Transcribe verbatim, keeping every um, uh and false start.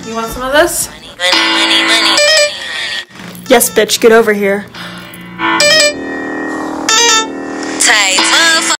You want some of this? Money, money, money, money, money. Yes, bitch, get over here.